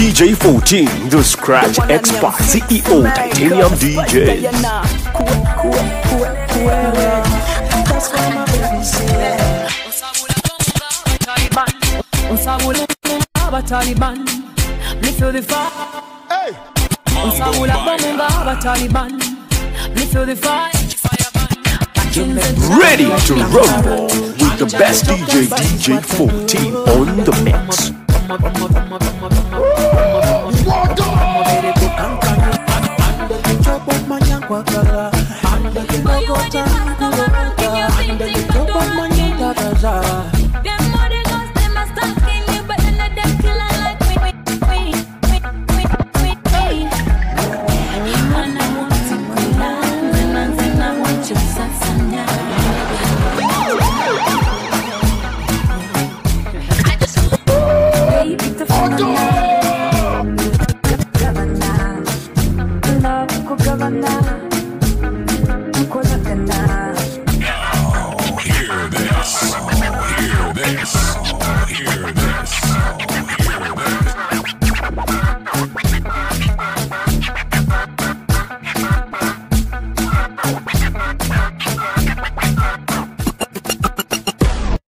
DJ 14, the Scratch Expert, CEO, Titanium DJ. Taliban, me feel the fire. Hey, Taliban, me feel the fire. Ready to rumble with the best DJ, DJ 14 on the mix. Hear this.